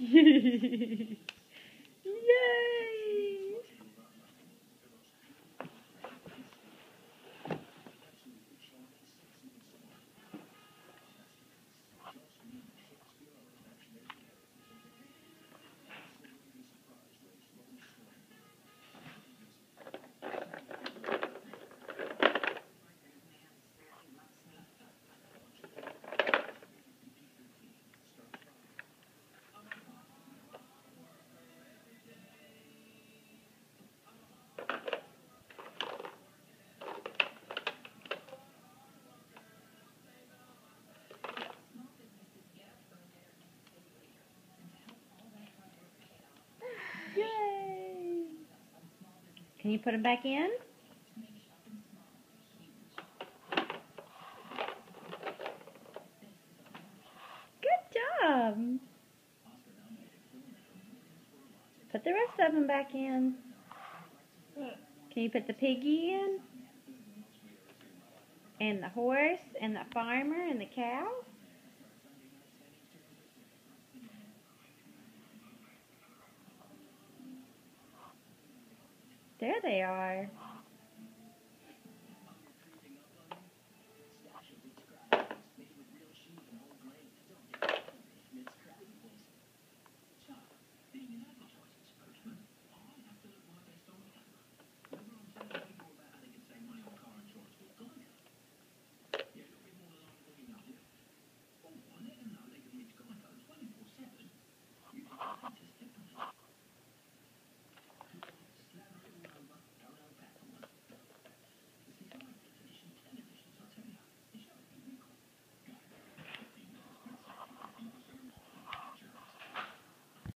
Yay! Yay! Can you put them back in? Good job! Put the rest of them back in. Can you put the piggy in? And the horse, and the farmer, and the cow? There they are.